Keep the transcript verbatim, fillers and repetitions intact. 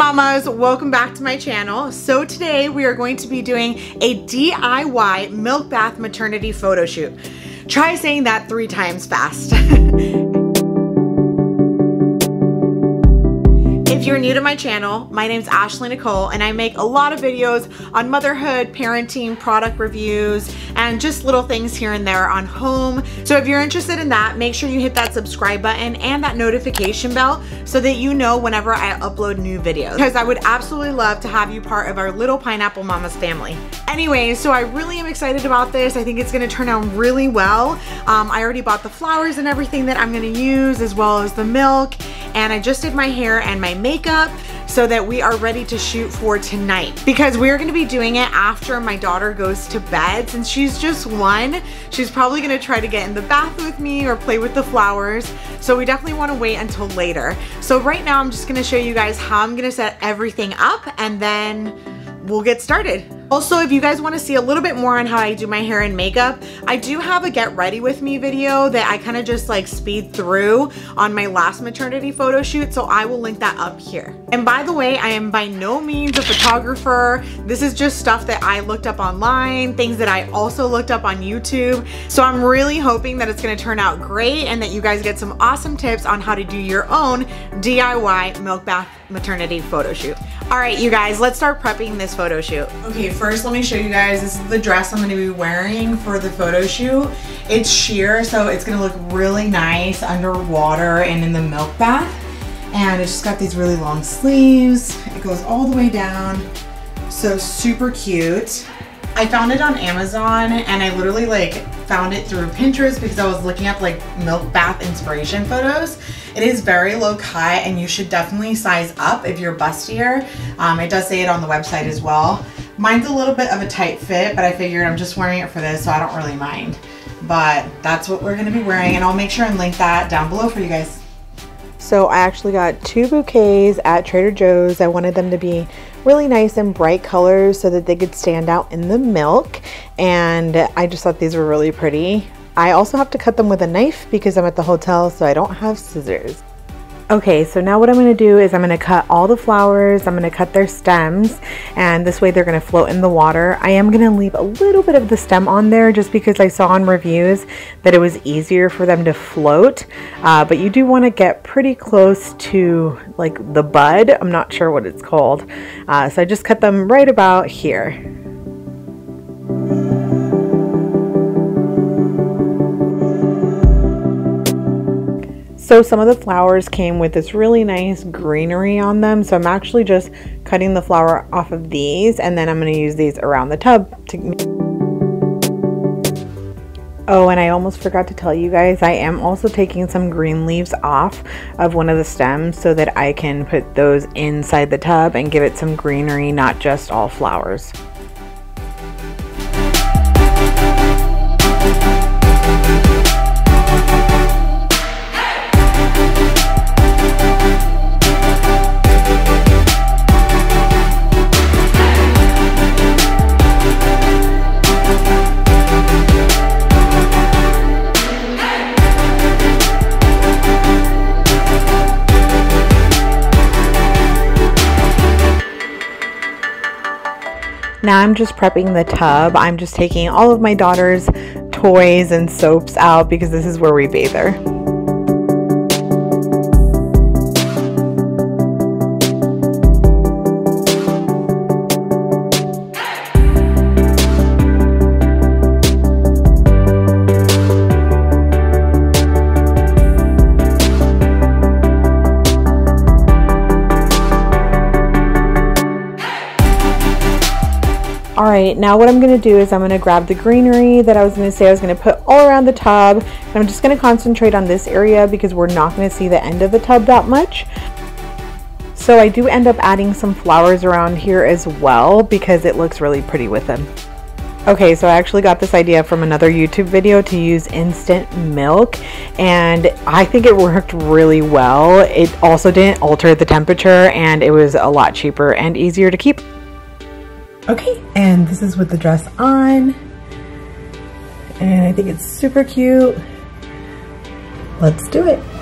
mamas, welcome back to my channel. So today we are going to be doing a D I Y milk bath maternity photo shoot. Try saying that three times fast. If you're new to my channel, my name's Ashley Nicole and I make a lot of videos on motherhood, parenting, product reviews, and just little things here and there on home. So if you're interested in that, make sure you hit that subscribe button and that notification bell so that you know whenever I upload new videos, because I would absolutely love to have you part of our little Pineapple Mamas family. Anyway, so I really am excited about this. I think it's gonna turn out really well. Um, I already bought the flowers and everything that I'm gonna use, as well as the milk, and I just did my hair and my makeup so that we are ready to shoot for tonight, because we're going to be doing it after my daughter goes to bed. Since she's just one, she's probably going to try to get in the bath with me or play with the flowers, so we definitely want to wait until later. So right now I'm just going to show you guys how I'm going to set everything up and then we'll get started. Also, if you guys want to see a little bit more on how I do my hair and makeup, I do have a get ready with me video that I kind of just like speed through on my last maternity photo shoot, so I will link that up here. And by the way, I am by no means a photographer. This is just stuff that I looked up online, things that I also looked up on YouTube. So I'm really hoping that it's going to turn out great and that you guys get some awesome tips on how to do your own D I Y milk bath maternity photo shoot. All right, you guys, let's start prepping this photo shoot. Okay, first let me show you guys, this is the dress I'm gonna be wearing for the photo shoot. It's sheer, so it's gonna look really nice underwater and in the milk bath. And it's just got these really long sleeves. It goes all the way down, so super cute. I found it on Amazon and I literally like found it through Pinterest because I was looking up like milk bath inspiration photos. It is very low cut and you should definitely size up if you're bustier. Um, it does say it on the website as well. Mine's a little bit of a tight fit, but I figured I'm just wearing it for this, so I don't really mind. But that's what we're gonna be wearing, and I'll make sure and link that down below for you guys. So I actually got two bouquets at Trader Joe's. I wanted them to be really nice and bright colors so that they could stand out in the milk, and I just thought these were really pretty. I also have to cut them with a knife because I'm at the hotel, so I don't have scissors. Okay, so now what I'm going to do is I'm going to cut all the flowers. I'm going to cut their stems, and this way they're going to float in the water. I am going to leave a little bit of the stem on there just because I saw in reviews that it was easier for them to float, uh, but you do want to get pretty close to like the bud. I'm not sure what it's called, uh, so I just cut them right about here. So some of the flowers came with this really nice greenery on them, so I'm actually just cutting the flower off of these, and then I'm going to use these around the tub to... Oh, and I almost forgot to tell you guys, I am also taking some green leaves off of one of the stems so that I can put those inside the tub and give it some greenery, not just all flowers. Now I'm just prepping the tub. I'm just taking all of my daughter's toys and soaps out because this is where we bathe her. All right, now what I'm gonna do is I'm gonna grab the greenery that I was gonna say I was gonna put all around the tub, and I'm just gonna concentrate on this area because we're not gonna see the end of the tub that much. So I do end up adding some flowers around here as well because it looks really pretty with them. Okay, so I actually got this idea from another YouTube video to use instant milk, and I think it worked really well. It also didn't alter the temperature, and it was a lot cheaper and easier to keep. Okay, and this is with the dress on, and I think it's super cute. Let's do it.